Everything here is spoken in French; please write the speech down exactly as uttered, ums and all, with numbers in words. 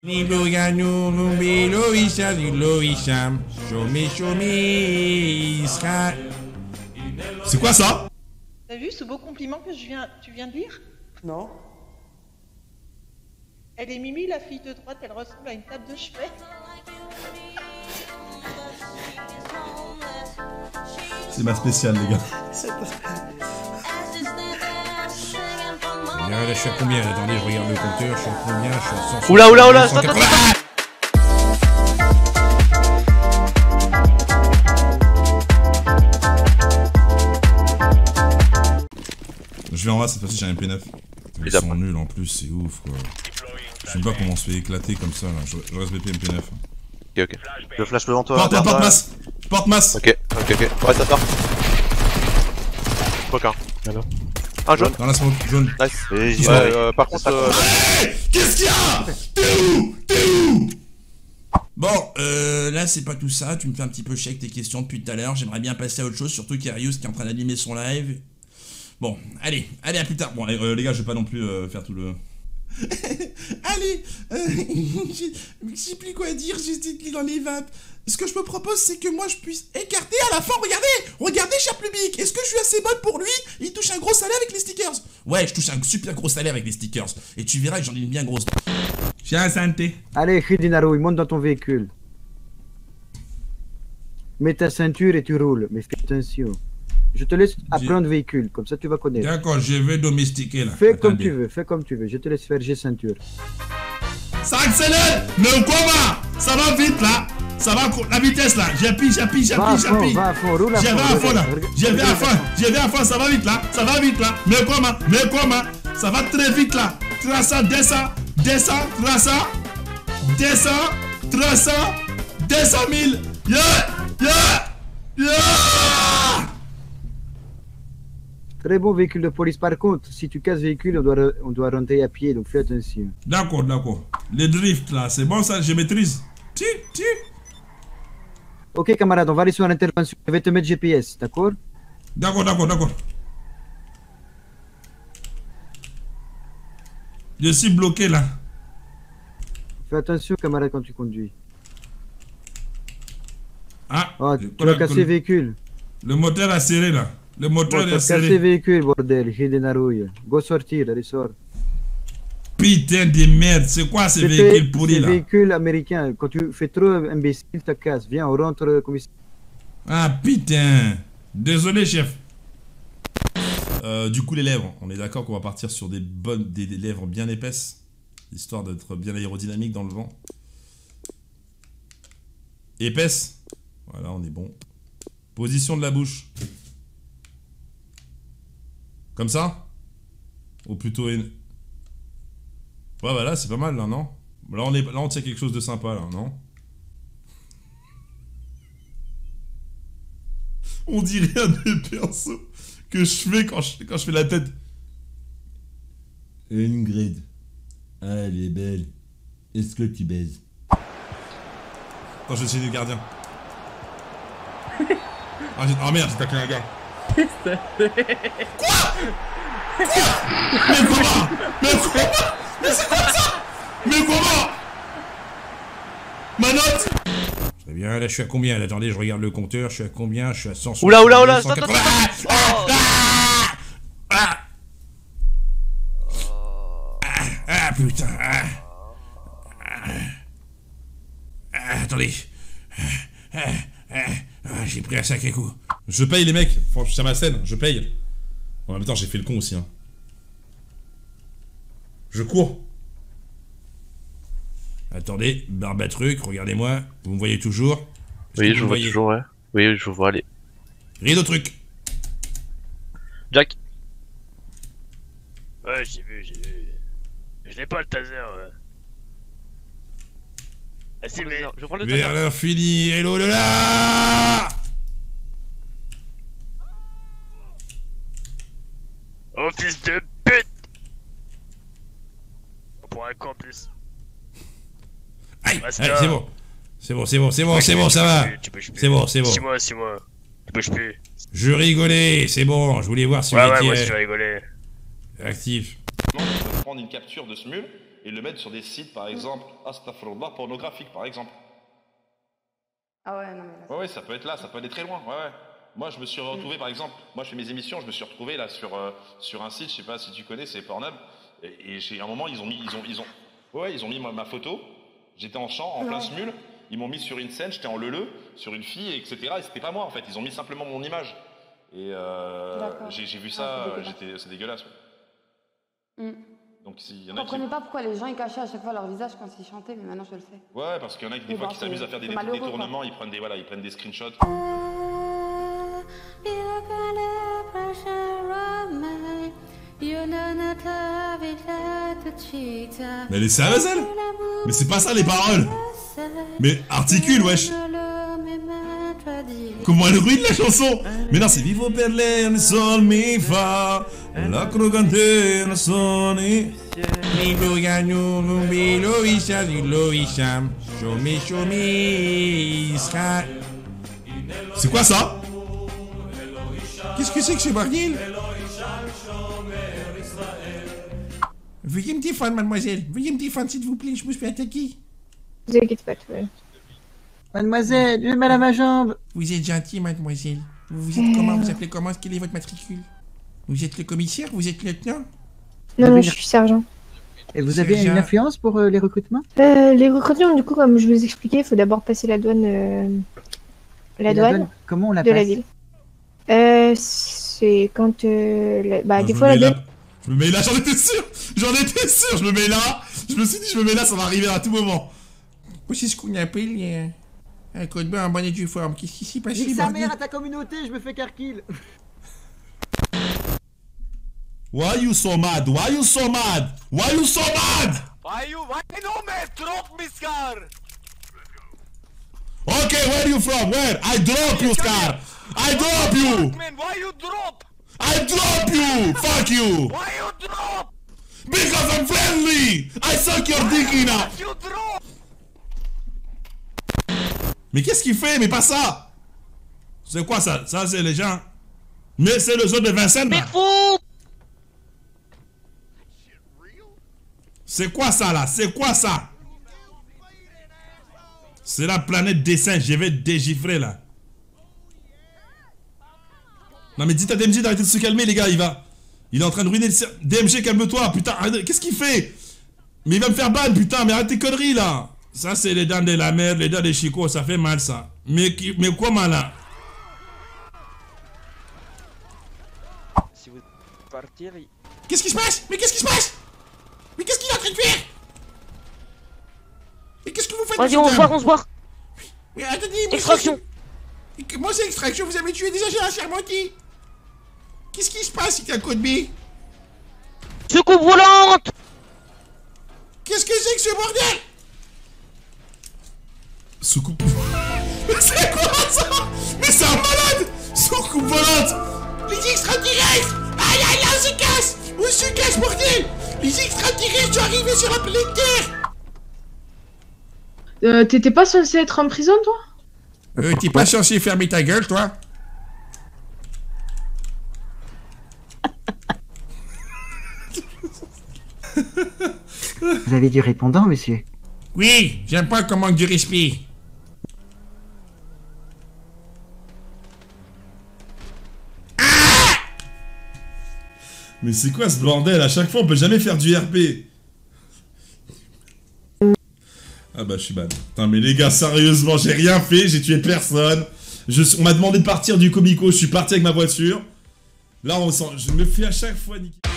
C'est quoi ça? T'as vu ce beau compliment que je viens, tu viens de lire? Non. Elle est Mimi, la fille de droite, elle ressemble à une table de chevet. C'est ma spéciale, les gars. Là, je suis à combien? Attendez, je regarde le compteur, je suis à combien? Je suis à cent. Oula, oula, oula, cent quatre-vingts. Je vais en bas, cette fois-ci j'ai un M P neuf. Ils sont nuls en plus, c'est ouf quoi. Je sais pas comment on se fait éclater comme ça là. Je, je reste B P M P neuf. Ok, ok. Je flash devant toi. Porte, porte masse. Porte masse. Ok, ok, ok. Ouais, ça part. Aucun. Un jaune. Dans la smoke, jaune. Nice. Et ouais, euh, par contre, euh... qu'est-ce qu'il y a? T'es où? T'es où? Bon, euh, là c'est pas tout ça. Tu me fais un petit peu chier avec tes questions depuis tout à l'heure. J'aimerais bien passer à autre chose, surtout qu'Arius qui est en train d'animer son live. Bon, allez, allez, à plus tard. Bon, euh, les gars, je vais pas non plus euh, faire tout le... Allez, euh, je sais plus quoi dire, j'ai dit dans les vapes. Ce que je me propose, c'est que moi je puisse écarter à la fin. Regardez, regardez, cher public. Est-ce que je suis assez bonne pour lui? Il touche un gros salaire avec les stickers. Ouais, je touche un super gros salaire avec les stickers. Et tu verras que j'en ai une bien grosse. Tiens, santé. Allez, Khidinaru, monte dans ton véhicule. Mets ta ceinture et tu roules, mais fais attention. Je te laisse apprendre véhicule, comme ça tu vas connaître. D'accord, je vais domestiquer là. Fais Attendez. comme tu veux, fais comme tu veux. Je te laisse faire G ceinture. Ça accélère. Mais quoi? Ça va vite là. Ça va, la vitesse là. J'appuie, j'appuie, j'appuie, j'appuie. Va à fond, roule à fond. J'y vais à fond là. J'y vais à fond. J'y vais à fond. Ça va vite là. Ça va vite là. Mais comment? Mais comment? Ça va très vite là. Traça, descend, descend, traça, descend, traça, deux cent mille. Yeah! Yeah! Yeah! Très bon véhicule de police. Par contre, si tu casses véhicule, on doit, on doit rentrer à pied, donc fais attention. D'accord, d'accord. Les drifts là, c'est bon ça, je maîtrise. Ti, ti. Ok camarade, on va aller sur l'intervention. Je vais te mettre G P S, d'accord? D'accord, d'accord, d'accord. Je suis bloqué là. Fais attention camarade quand tu conduis. Ah, Oh, tu vas casser le véhicule. Le moteur a serré là. Le moteur bon, est serré. Casser véhicule, bordel. Khidinaru. Go sortir, allez sort. Putain de merde, c'est quoi ces véhicules pourris là? C'est véhicules américains. Quand tu fais trop imbécile, tu casses. Viens, on rentre commissaire. Ah putain. Désolé chef. Euh, du coup les lèvres, on est d'accord qu'on va partir sur des bonnes, des, des lèvres bien épaisses, histoire d'être bien aérodynamique dans le vent. Épaisse. Voilà, on est bon. Position de la bouche. Comme ça? Ou plutôt... Une... Ouais, bah là, c'est pas mal, là, non? Là, on, est... là, on tient quelque chose de sympa, là, non? On dirait un des persos que je fais quand je, quand je fais la tête. Ingrid. Ah, elle est belle. Est-ce que tu baises? Attends, je vais essayer du gardien. Ah, oh merde, j'ai taclé un gars. Quoi? Quoi? Mais comment? Mais comment? Mais c'est quoi ça? Mais comment? Ma note? Très bien, là je suis à combien? Là, attendez, je regarde le compteur, je suis à combien? Je suis à cent soixante. Oula, oula, oula, cent quatre-vingts. Ah, ah, ah, ah, ah, putain. Ah, ah, ah, attendez. Ah, ah, ah, ah, j'ai pris un sacré coup. Je paye les mecs, franchement, c'est ma scène, je paye. En même temps, j'ai fait le con aussi. Hein. Je cours. Attendez, barbe à truc, regardez-moi. Vous me voyez toujours? Oui, je vous vois toujours, ouais. Oui, je vous vois, allez. Rideau truc. Jack. Ouais, j'ai vu, j'ai vu. Je n'ai pas le taser, ouais. Ah si, mais... Je prends le Vers taser. l'infini et l'au-delà. Oh fils de pute! Pour un con en plus. Aïe, Basta. aïe, c'est bon. C'est bon, c'est bon, c'est bon, c'est bon, ça va. C'est bon, c'est bon. C'est moi, c'est moi. Tu bouges plus. Je rigolais, c'est bon, je voulais voir si Ouais, vous ouais, étiez moi aussi je rigolais. actif. On peut prendre une capture de ce mule et le mettre sur des sites, par exemple, astaghfirullah, pornographiques, par exemple. Ah ouais, non mais là... Ouais, ouais, ça peut être là, ça peut aller très loin, ouais, ouais. Moi, je me suis retrouvé, mmh. par exemple, moi je fais mes émissions, je me suis retrouvé là sur, euh, sur un site, je sais pas si tu connais, c'est Pornhub, et, et j'ai un moment, ils ont mis, ils ont, ils ont, ouais, ils ont mis ma, ma photo, j'étais en chant, en ouais. plein smule, ils m'ont mis sur une scène, j'étais en leu-leu, sur une fille, et cetera, et c'était pas moi, en fait, ils ont mis simplement mon image. Et euh, j'ai vu ça, ah, c'est dégueulasse. Ouais. Mm. Donc, si, y en a je comprenais qui... pas pourquoi les gens ils cachaient à chaque fois leur visage quand ils chantaient, mais maintenant je le fais. Ouais, parce qu'il y en a qui, des fois, qui s'amusent à faire des détournements, ils prennent des, voilà, ils prennent des screenshots. Mais elle est sérieuse, elle? Mais c'est pas ça les paroles! Mais articule, wesh! Comment elle ruine la chanson? Mais non, c'est Vivo per lei, sol mi fa la crocante, la soni. Vivo gagno, lo isha, lo isha, show me, show me, sky. C'est quoi ça? Qu'est-ce que c'est que c'est Barnil? Veuillez me défendre, mademoiselle. Veuillez me défendre, s'il vous plaît, je me suis attaqué. Ne vous inquiétez pas, tout va bien. Mademoiselle, j'ai mal à ma jambe. Vous êtes gentille, mademoiselle. Vous, vous êtes comment? Vous appelez comment? Quel est votre matricule? Vous êtes le commissaire? Vous êtes lieutenant? Non, non, je suis sergent. Et vous avez sergent. Une influence pour euh, les recrutements? euh, Les recrutements, du coup, comme je vous expliquais, il faut d'abord passer la douane, euh, la, douane, la douane Comment on la de passe? la ville. Euh, c'est quand... Euh, la... Bah, non, des fois, la douane... Je me mets là, j'en étais sûr! J'en étais sûr! Je me mets là! Je me suis dit, je me mets là, ça va arriver à tout moment. Moi, c'est ce qu'on appelle... Euh... Un code bain en bonne et due forme. Qu'est-ce qui s'y passe? Nique sa mère à ta communauté, je me fais carkill. Why you so mad? Why you so mad? Why you so mad? Why you? Why no man? Drop me, Scar. Okay, where you from? Where? I drop you, Scar. I drop you. Man, why you drop? I drop you. Fuck you. Why you drop? Because I'm friendly. I suck your dick in. You drop. Mais qu'est-ce qu'il fait? Mais pas ça! C'est quoi ça? Ça, c'est les gens. Mais c'est le zone de Vincennes. Mais fou! C'est quoi ça là? C'est quoi ça? C'est la planète des singes. Je vais te dégifrer là. Non mais dites à D M G d'arrêter de se calmer les gars. Il va. Il est en train de ruiner le... D M G, calme-toi. Putain, qu'est-ce qu'il fait? Mais il va me faire ban, putain. Mais arrête tes conneries là. Ça, c'est les dents de la mer, les dents des chicots, ça fait mal, ça. Mais, mais comment, là? Si vous partir... Qu'est-ce qui se passe? Mais qu'est-ce qui se passe? Mais qu'est-ce qu'il est en train de faire? Mais qu'est-ce que vous faites? Vas-y, on se voit, on se voit. Mais attendez, extraction. Moi, c'est extraction, vous avez tué déjà, j'ai un Charmenti. Qu'est-ce qui se passe, il y a un code B? Soucoupe volante. Qu'est-ce que c'est que ce bordel? Soucoupe. Mais c'est quoi ça? Mais c'est un malade! Soucoupe volante! Les extraterrestres! Aïe aïe aïe, on se casse! On se casse, bordel! Les extraterrestres sont arrivés sur la planète Terre! Euh, t'étais pas censé être en prison, toi? Euh, t'es pas censé fermer ta gueule, toi? Vous avez du répondant, monsieur? Oui, j'aime pas qu'on manque du respect. Mais c'est quoi ce bordel? À chaque fois on peut jamais faire du R P. Ah bah je suis bad. Putain mais les gars, sérieusement, j'ai rien fait, j'ai tué personne. Je, on m'a demandé de partir du comico, je suis parti avec ma voiture. Là on sent, je me fais à chaque fois niquer.